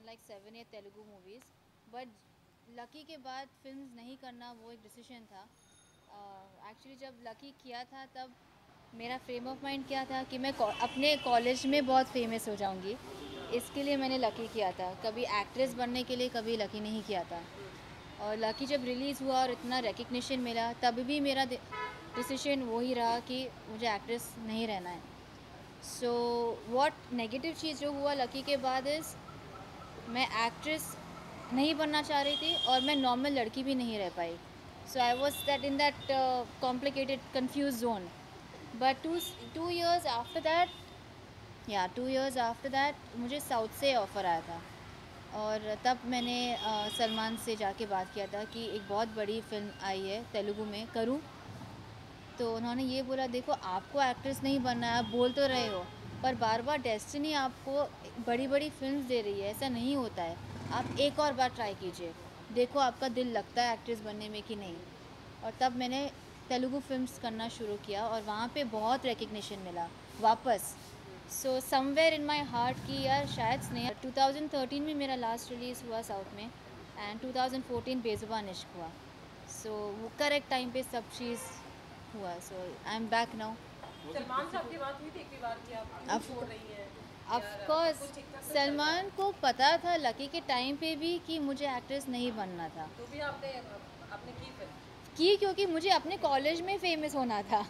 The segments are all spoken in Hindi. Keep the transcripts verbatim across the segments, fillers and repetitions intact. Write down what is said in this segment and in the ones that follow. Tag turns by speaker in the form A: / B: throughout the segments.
A: like seven eight Telugu movies, but Lucky के बाद फिल्म्स नहीं करना वो एक डिसीजन था। एक्चुअली uh, जब लकी किया था तब मेरा फ्रेम ऑफ माइंड क्या था कि मैं अपने कॉलेज में बहुत फेमस हो जाऊंगी, इसके लिए मैंने लकी किया था। कभी एक्ट्रेस बनने के लिए कभी लकी नहीं किया था। और लकी जब रिलीज़ हुआ और इतना रिकग्निशन मिला तब भी मेरा डिसीजन वही रहा कि मुझे एक्ट्रेस नहीं रहना है। सो व्हाट नेगेटिव चीज़ जो हुआ लकी के बाद इज़ मैं एक्ट्रेस नहीं बनना चाह रही थी और मैं नॉर्मल लड़की भी नहीं रह पाई। So I was that in that complicated confuse zone. But two two years after that या टू ईयर्स आफ्टर दैट मुझे साउथ से ऑफ़र आया था और तब मैंने uh, सलमान से जाके बात किया था कि एक बहुत बड़ी फिल्म आई है तेलुगु में करूँ। तो उन्होंने ये बोला, देखो आपको एक्ट्रेस नहीं बनना है, आप बोल तो रहे हो, पर बार बार डेस्टिनी आपको बड़ी बड़ी फिल्म्स दे रही है, ऐसा नहीं होता है। आप एक और बार ट्राई कीजिए, देखो आपका दिल लगता है एक्ट्रेस बनने में कि नहीं। और तब मैंने तेलुगु फिल्म्स करना शुरू किया और वहाँ पे बहुत रिकग्निशन मिला वापस। So somewhere in my heart कि यार शायद स्नेहा। टू थाउजेंड थर्टीन में मेरा लास्ट रिलीज़ हुआ साउथ में and two thousand fourteen Bezubaan Ishq हुआ। सो so, वो करेक्ट टाइम पे सब चीज़ हुआ। So I am back now.
B: Salman साहब की बात हुई थी एक बार कि आप क्यों छोड़ रही हैं?
A: ऑफ कोर्स सलमान को पता था लकी के टाइम पे भी कि मुझे एक्ट्रेस नहीं बनना था।
B: तो भी आपने आपने की फिर
A: की क्योंकि मुझे अपने कॉलेज में फेमस होना था।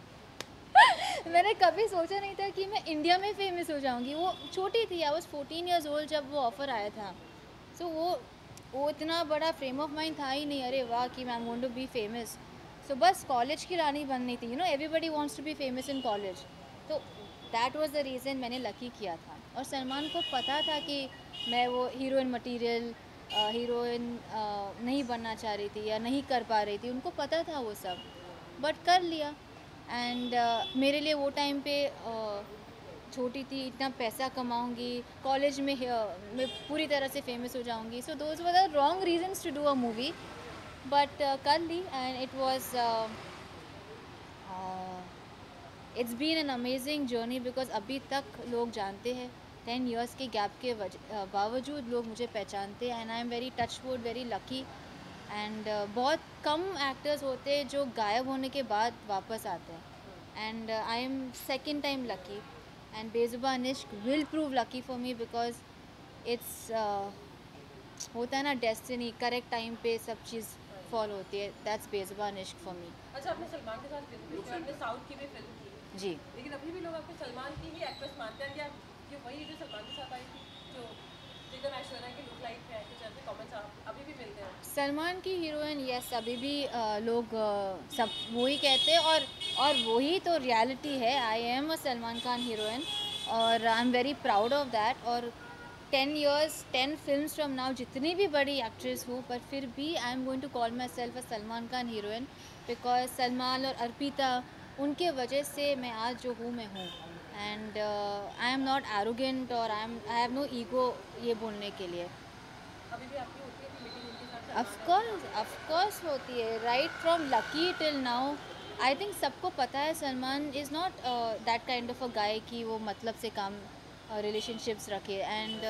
A: मैंने कभी सोचा नहीं था कि मैं इंडिया में फेमस हो जाऊंगी। वो छोटी थी, I was fourteen years old जब वो ऑफ़र आया था। सो so, वो वो इतना बड़ा फ्रेम ऑफ माइंड था ही नहीं, अरे वाह कि मैं am going to be famous. So बस कॉलेज की रानी बननी थी, you know everybody wants to be famous in college. तो दैट वाज द रीज़न मैंने लकी किया था। और सलमान को पता था कि मैं वो हीरोइन मटीरियल हीरोइन नहीं बनना चाह रही थी या नहीं कर पा रही थी, उनको पता था वो सब, बट कर लिया। एंड uh, मेरे लिए वो टाइम पे uh, छोटी थी, इतना पैसा कमाऊंगी कॉलेज में, uh, मैं पूरी तरह से फेमस हो जाऊंगी। So those were the wrong reasons to do a movie, but कर ली and it was it's been an amazing journey because अभी तक लोग जानते हैं। टेन ईयर्स के गैप के uh, बावजूद लोग मुझे पहचानते हैं and I am very touchwood, very lucky. And uh, बहुत कम एक्टर्स होते हैं जो गायब होने के बाद वापस आते हैं and I am second time lucky and Bezubaan Ishq will prove lucky for me because it's होता है ना डेस्टिनी, करेक्ट टाइम पे सब चीज़ फॉलो होती है। दैट्स बेजुबान इश्क फॉर मी।
B: अच्छा, आपने सलमान के साथ फिल्म की, आपने साउथ की भी फिल्म की
A: जी,
B: लेकिन अभी भी लोग आपको सलमान की ही एक्ट्रेस मानते हैं क्या? कि वही जो सलमान के साथ आई थी जो एकदम ऐश्वर्या की लुक लाइक है, कुछ ऐसे कमेंट्स आप अभी भी मिलते हैं?
A: सलमान की हीरोइन यस अभी भी uh, लोग uh, सब वही कहते हैं और और वही तो रियलिटी है। I am a Salman Khan heroine और I am very proud of that. और ten years ten films from now जितनी भी बड़ी एक्ट्रेस हूँ, पर फिर भी I am going to call myself a Salman Khan heroine because Salman और अर्पिता उनके वजह से मैं आज जो हूँ मैं हूँ। And I am not arrogant और I am I have no ego ये बोलने के लिए।
B: अभी भी आपकी होती है मीटिंग उनके साथ?
A: ऑफ कोर्स ऑफ कोर्स होती है, right from Lucky till now. I think सबको पता है Salman is not that kind of a guy कि वो मतलब से काम रिलेशनशिप्स uh, रखे। And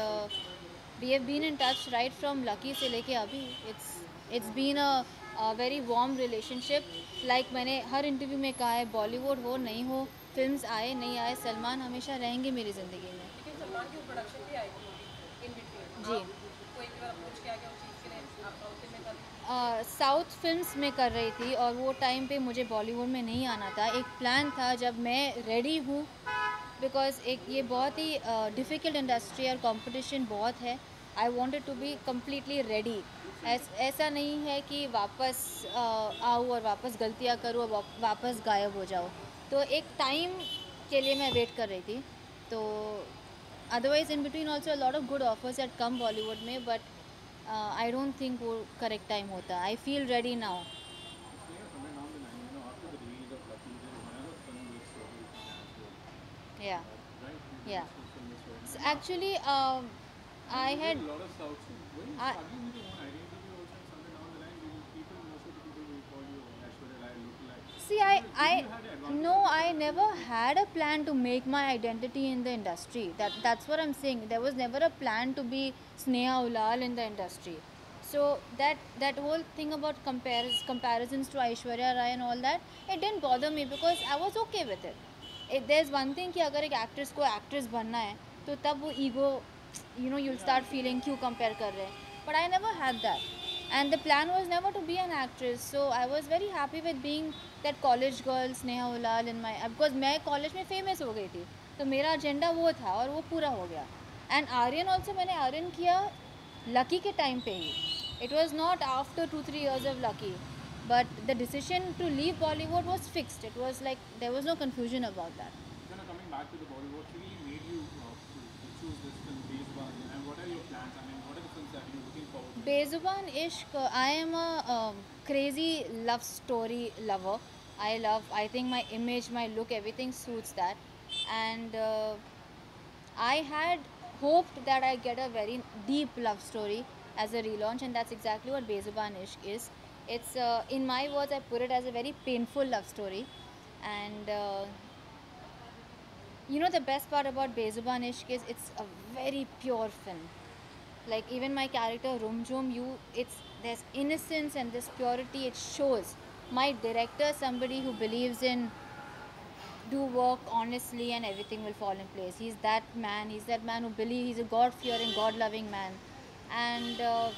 A: we have been in touch right from Lucky से लेके अभी। It's it's been a very warm relationship. Like मैंने हर इंटरव्यू में कहा है, बॉलीवुड हो नहीं हो, फिल्म्स आए नहीं आए, सलमान हमेशा रहेंगे मेरी ज़िंदगी में।
B: लेकिन सलमान की प्रोडक्शन भी आई थी इन बिटवीन,
A: जी,
B: आपको एक बार अप्रोच किया गया उस चीज़ के लिए? आप साउथ में कर
A: साउथ फिल्म्स में कर रही थी और वो टाइम पे मुझे बॉलीवुड में नहीं आना था। एक प्लान था जब मैं रेडी हूँ, बिकॉज़ एक ये बहुत ही डिफ़िकल्ट इंडस्ट्री और कंपटीशन बहुत है। I wanted to be completely ready. ऐस, ऐसा नहीं है कि वापस uh, आऊँ और वापस गलतियाँ करूँ और वा, वापस गायब हो जाऊँ। तो एक टाइम के लिए मैं वेट कर रही थी। तो otherwise in between also lot of good offers at come Bollywood में, बट आई डोंट थिंक वो करेक्ट टाइम होता। I feel ready now. या या actually I had See, I, I, no, I never had a plan to make my identity in the industry. That, that's what I'm saying. There was never a plan to be Sneha Ulal in the industry. So that that whole thing about comparis, comparisons to Aishwarya Rai and all that, it didn't bother me because I was okay with it. It there's one thing कि अगर एक actress को actress बनना है, तो तब वो ego, you know, you'll start feeling क्यों compare कर रहे हैं. But I never had that. And the plan was never to be an actress, so I was very happy with being that college girl Sneha Ulal in my, because मैं college में famous हो गई थी, तो मेरा agenda वो था और वो पूरा हो गया. And Aryan also, मैंने Aryan किया Lucky के time पे ही. It was not after two three years of Lucky, but the decision to leave Bollywood was fixed. It was like there was no confusion about that.
C: Then uh, coming back to the Bollywood, what really made you uh, to, to choose this film, Bezuban, and what are your plans? I mean, what are the films that you're looking forward to?
A: Bezuban Ishq, uh, I am a um, crazy love story lover. I love, I think my image, my look, everything suits that. And uh, I had hoped that I get a very deep love story as a relaunch, and that's exactly what Bezuban Ishq is. It's, uh, in my words, I put it as a very painful love story. And uh, you know, the best part about Bezuban Ishq is it's a very pure film. Like even my character Rumjum, you, it's, there's innocence and this purity, it shows. My director, somebody who believes in do work honestly and everything will fall in place. He's that man, he's that man who believes, he's a God-fearing, God-loving man. And uh,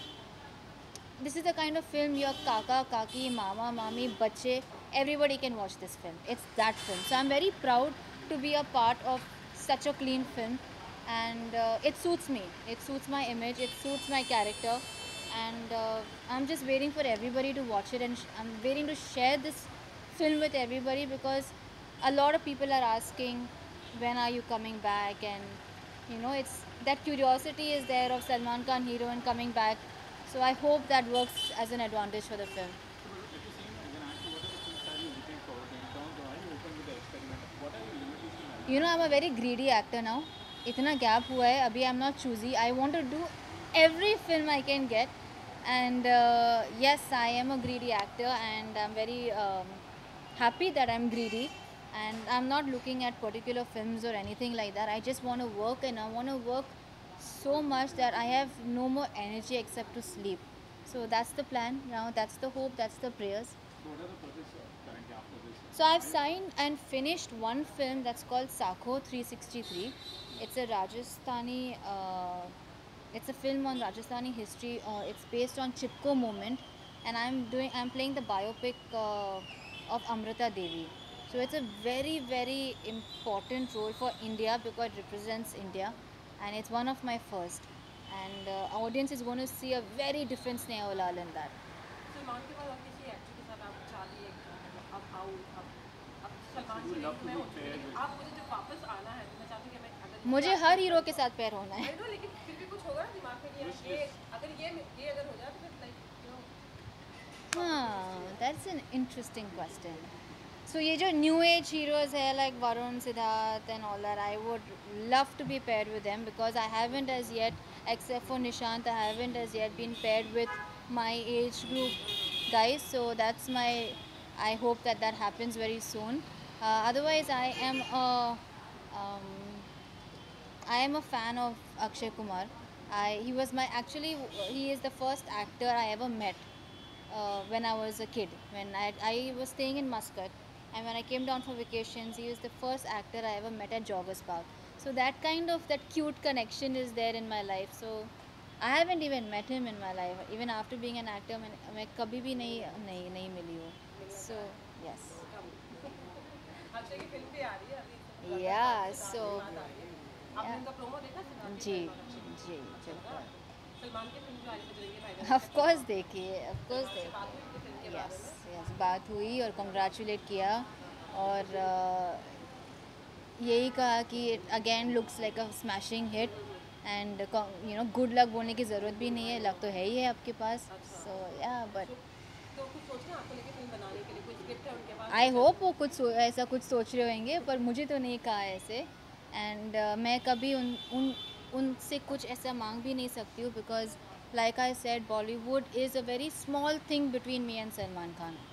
A: this is the kind of film your kaka, kaki, mama, mami, bache, everybody can watch this film. It's that film. So I'm very proud to be a part of such a clean film. And uh, it suits me. It suits my image. It suits my character. And uh, I'm just waiting for everybody to watch it. And sh- I'm waiting to share this film with everybody because a lot of people are asking, when are you coming back? And you know, it's that curiosity is there of Salman Khan hero and coming back. So I hope that works as an advantage for the film.
C: So, but at the same time, as an actor, what are the films that you're looking forward to? In terms of, are you open with the experiment? What are your limitations?
A: You know, I'm a very greedy actor now. इतना gap हुआ है अभी. I'm not choosy. I want to do every film I can get. And uh, yes, I am a greedy actor, and I'm very um, happy that I'm greedy. And I'm not looking at particular films or anything like that. I just want to work, and I want to work so much that I have no more energy except to sleep. So that's the plan now. That's the hope. That's the prayers.
C: So, what are the projects uh, currently after this?
A: So I've signed and finished one film that's called Sakho three sixty-three. It's a Rajasthani, uh, it's a film on Rajasthani history. Uh, it's based on Chipko movement, and I'm doing, I'm playing the biopic uh, of Amrita Devi. So it's a very, very important role for India because it represents India, and it's one of my first. And uh, audience is going to see a very different Sneha Ulal in that.
B: Salman के बाद और किसी एक्टर के साथ आप चाहती है अब आओ अब अब सलमान
C: You
B: से
C: love to
B: मैं
C: be
B: हो चुकी
C: paired
B: हूँ
C: with-
B: आप मुझे जब वापस आना है तो मैं चाहती हूँ कि मैं अगर
A: मुझे हर हीरो के साथ पैर होना है.
B: I know, लेकिन फिर भी कुछ होगा ना दिमाग में कि यार ये अगर ये ये अगर हो जाए तो फिर लाइक यू नो
A: हाँ, that's an interesting question. So ये जो new age heroes है like Varun, Siddharth and all that, I would love to be paired with them because I haven't as yet, except for Nishant, I haven't as yet been paired with my age group guys. So that's my, I hope that that happens very soon. Uh, otherwise, I am a, um, I am a fan of Akshay Kumar. I, he was my, actually, he is the first actor I ever met uh, when I was a kid. When I, I was staying in Muscat, and when I came down for vacations, he was the first actor I ever met at Joggers Park. So that kind of, that cute connection is there in my life. So I haven't even met him in my life. Even after being an actor, मैं मैं कभी भी नहीं नहीं नहीं मिली हूँ. So yes.
B: अक्षय की फिल्म भी आ रही है अभी
A: Yeah. So
B: आपने उनका प्रोमो देखा सिद्धार्थ की
A: जी
B: फिल्म वाला?
A: जी बिल्कुल.
B: सलमान की फिल्म जो आज बज रही है भाई
A: Of course देखिए. Of course देखिए.
B: बात हुई थी फिल्म के बारे
A: यस
B: में
A: यस बात हुई और कंग्रेचुलेट किया और uh, यही कहा कि it again looks like a smashing hit and you know good luck बोलने की ज़रूरत भी नहीं है. लक तो है ही है आपके पास. सो या बट
B: तो कुछ सोच रहे हैं आपको लेके फिल्म बनाने के लिए कोई स्क्रिप्ट है उनके पास
A: आई होप वो कुछ सो- ऐसा कुछ सोच रहे होंगे पर मुझे तो नहीं कहा ऐसे. एंड uh, मैं कभी उन उन उनसे कुछ ऐसा मांग भी नहीं सकती हूँ because like I said Bollywood is a very small thing between me and Salman Khan.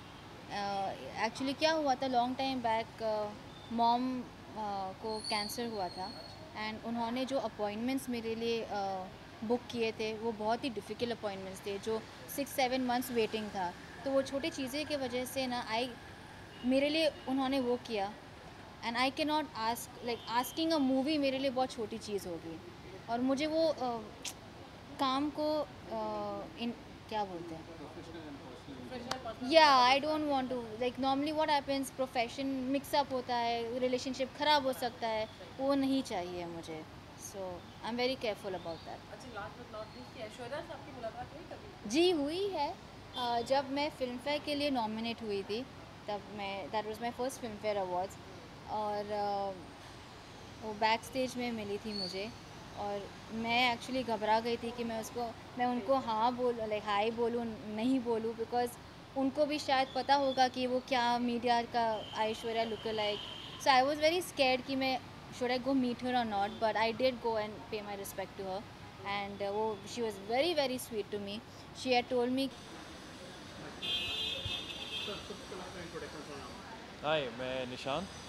A: Actually क्या हुआ था, लॉन्ग टाइम बैक मॉम को कैंसर हुआ था, एंड उन्होंने जो अपॉइंटमेंट्स मेरे लिए बुक किए थे वो बहुत ही डिफ़िकल्ट अपॉइंटमेंट्स थे, जो सिक्स सेवन मंथ्स वेटिंग था। तो वो छोटी चीज़ें की वजह से ना आई मेरे लिए उन्होंने वो किया, and I can not ask like asking a movie मेरे लिए बहुत छोटी चीज़ होगी, और मुझे वो uh, काम को uh, इन क्या बोलते हैं,
C: Professional and personal.
B: Professional personal
A: या I don't want to like normally what happens, profession mix up होता है, रिलेशनशिप ख़राब हो सकता है, वो नहीं चाहिए मुझे। So I am very careful about that.
B: अच्छा, last but not least, Aishwarya से आपकी मुलाकात हुई कभी?
A: जी हुई है। अ, जब मैं फिल्म फेयर के लिए नॉमिनेट हुई थी, तब मैं that was my first Filmfare awards, और अ, वो बैक स्टेज में मिली थी मुझे, और मैं एक्चुअली घबरा गई थी कि मैं उसको मैं उनको हाँ बोल लाइक हाय बोलूँ नहीं बोलूँ, बिकॉज़ उनको भी शायद पता होगा कि वो क्या मीडिया का Aishwarya look like. So I was very scared कि मैं should I go meet her or not, but I did go and pay my respect to her, and वो she was very very sweet to me. She had told me.
C: Sir, so, so, introduction for now.
D: Hi, मैं निशांत।